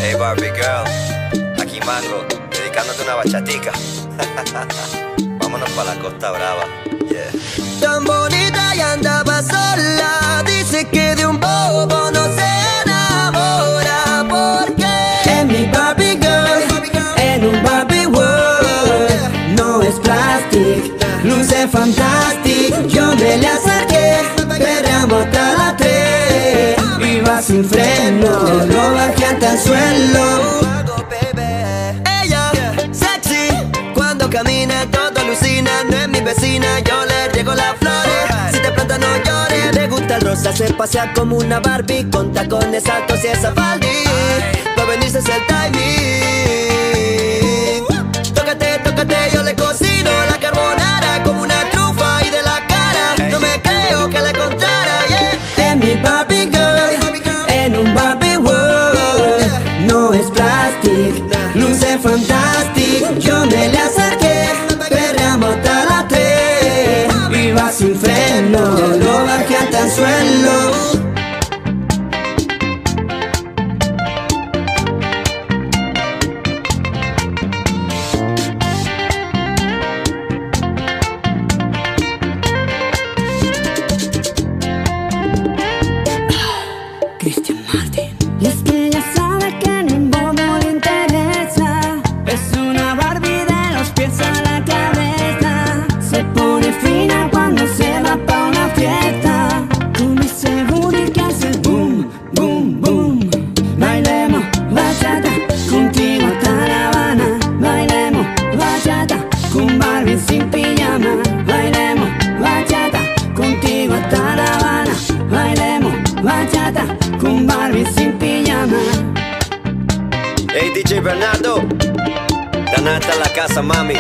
Hey Barbie girl, aquí Mango, dedicándote una bachatica. Vámonos pa' la Costa Brava, yeah. Tan bonita y andaba sola, dice que de un bobo no se enamora. Porque es mi Barbie girl, en un Barbie world. No es plastic, luce fantastic. Yo me le acerqué, perreamos hasta las 3. Iba sin freno, lo bajé hasta el suelo. Ella, sexy, cuando camina todo alucina. No es mi vecina, yo le riego las flores. Si te planta no llores. Le gusta el rosa, se pasea como una Barbie, con tacones altos y esa faldi. Pa' venirse es el timing. Tócate, tócate, yo le cocino la carbonara como una trufa y de la cara. No me creo que la encontrara, yeah. Es mi Barbie girl, en un Barbie world. No es plastic, luce fantastic. Yo me le acerqué, perreamos hasta las 3. Iba sin freno, lo bajé hasta el suelo. Cristian Martin. Y es que ella sabe que ni un bobo le interesa. Es una Barbie de los pies a la cabeza. Se pone fina cuando se va pa' una fiesta, con ese booty que hace boom, boom, boom. Bailemos bachata, contigo hasta La Habana. Bailemos bachata, con Barbie sin pijama. Bailemos bachata, contigo hasta La Habana. Bailemos bachata, con Barbie sin pijama. Hey DJ Bernardo, ganar hasta la casa, mami.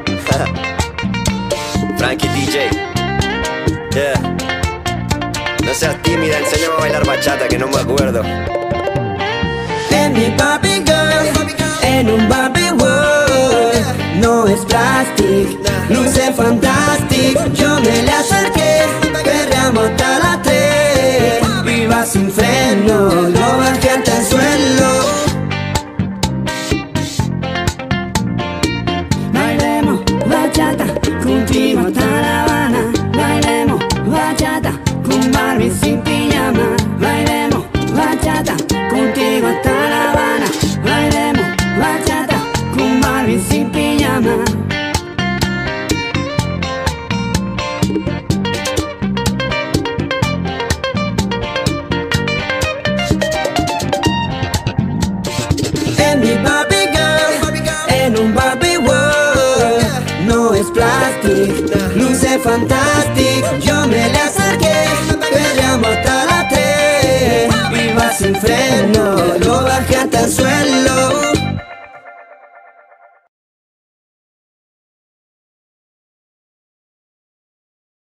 Frankie DJ, yeah. No seas tímida, enséñame a bailar bachata que no me acuerdo. Es mi Barbie girl, en un Barbie world. No es plastic, luce fantastic. Yo me le acerqué, perreamos hasta las 3. Iba sin freno, lo bajé hasta el suelo. Bailemos bachata, contigo hasta La Habana. Bailemos bachata, con Barbie sin pijama. Bailemos bachata, contigo hasta La Habana. Bailemos bachata, con Barbie sin pijama. Es mi Barbie girl, en un Barbie world. No es plastic, luce fantastic. Yo me le acerqué, perreamos hasta las 3. Iba sin freno.